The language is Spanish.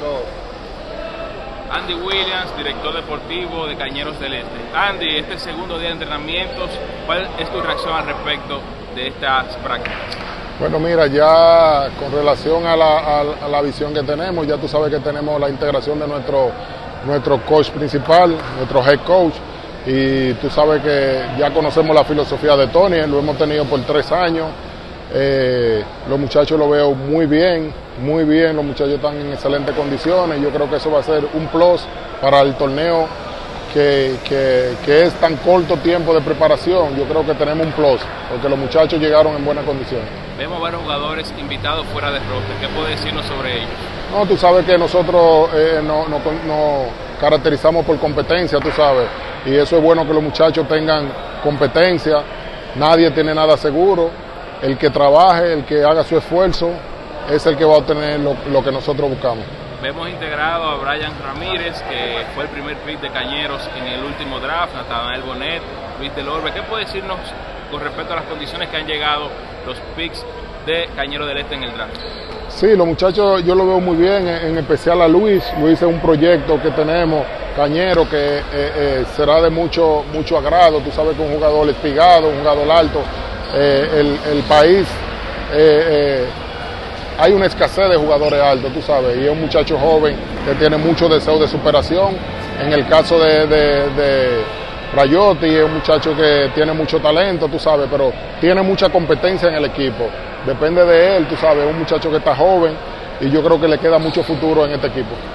todos. Andy Williams, director deportivo de Cañeros del Este. Andy, este segundo día de entrenamientos, ¿cuál es tu reacción al respecto de estas prácticas? Bueno, mira, ya con relación a la visión que tenemos, ya tú sabes que tenemos la integración de nuestro coach principal, nuestro head coach, y tú sabes que ya conocemos la filosofía de Tony, lo hemos tenido por 3 años. Los muchachos lo veo muy bien, los muchachos están en excelentes condiciones. Yo creo que eso va a ser un plus para el torneo que es tan corto tiempo de preparación. Yo creo que tenemos un plus, porque los muchachos llegaron en buenas condiciones. Vemos varios jugadores invitados fuera de roster. ¿Qué puede decirnos sobre ellos? No, tú sabes que nosotros nos caracterizamos por competencia, tú sabes, y eso es bueno que los muchachos tengan competencia. Nadie tiene nada seguro. El que trabaje, el que haga su esfuerzo, es el que va a obtener lo que nosotros buscamos. Vemos integrado a Brian Ramírez, que fue el primer pick de Cañeros en el último draft, Natanael Bonet, Luis Del Orbe. ¿Qué puede decirnos con respecto a las condiciones que han llegado los picks de Cañeros del Este en el draft? Sí, los muchachos yo lo veo muy bien, en especial a Luis. Luis es un proyecto que tenemos, Cañero, que será de mucho agrado. Tú sabes que es un jugador espigado, un jugador alto. El país, hay una escasez de jugadores altos, tú sabes, y es un muchacho joven que tiene mucho deseo de superación. En el caso de Rayotti, es un muchacho que tiene mucho talento, tú sabes, pero tiene mucha competencia en el equipo. Depende de él, tú sabes, es un muchacho que está joven y yo creo que le queda mucho futuro en este equipo.